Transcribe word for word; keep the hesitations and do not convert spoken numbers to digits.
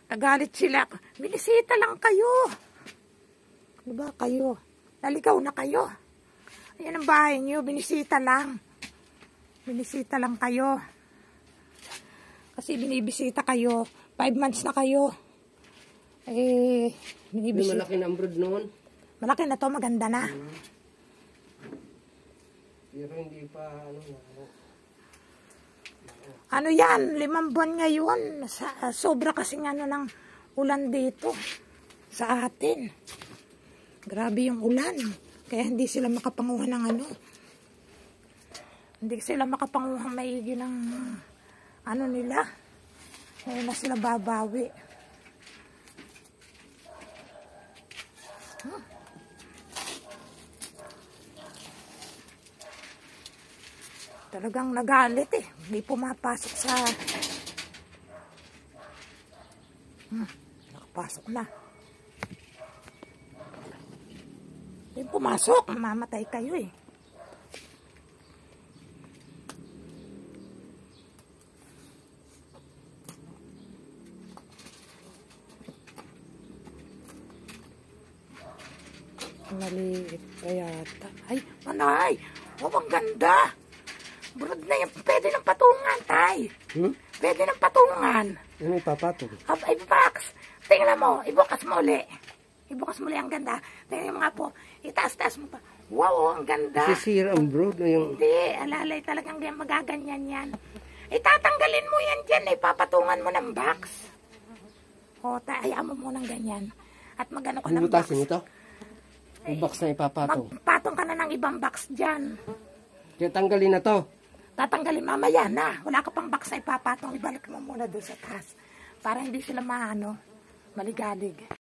Nagalit sila. Binisita lang kayo. Ano ba kayo? Naligaw na kayo. Ayan ang bahay niyo. Binisita lang. Binisita lang kayo. Kasi binibisita kayo. Five months na kayo. Eh, binibisita. Malaki na ang brood noon. Malaki na to. Maganda na. Hmm. Pero hindi pa ano na. Ano yan, limang buwan ngayon. Sa, sobra kasing ano ng ulan dito sa atin. Grabe yung ulan. Kaya hindi sila makapanguha ng ano. Hindi sila makapanguha maigi ng ano nila. Ngayon na sila babawi. Huh? Talagang nagalit eh. Hindi pumapasok sa... Hmm, nakapasok na. Hindi pumasok. Mamatay kayo eh. Maliit kaya. Ay, manay! Oh, ang ganda! Brood na yan. Pwede ng patungan, tay. Hmm? Pwede ng patungan. Ano ipapatong? Ab, ibukas. Tingnan mo. Ibukas mo uli. Ibukas mo uli. Ang ganda. Tingnan mo nga po. Itaas-taas mo pa. Wow, oh, ang ganda. Sisira ang brood na yung... Hindi. Alalay talagang magaganyan yan. Itatanggalin mo yan dyan. Ipapatungan mo ng box. O, hayaan mo munang ganyan. At magano ka ng box. Butasin ito? Yung box na ipapatong. Magpatong ka na ng ibang box dyan. Kaya tanggalin na to. Tatanggalin mamaya na. Wala ka pang box na ipapatong. Ibalik mo muna doon sa taas. Para hindi sila maano, maligalig.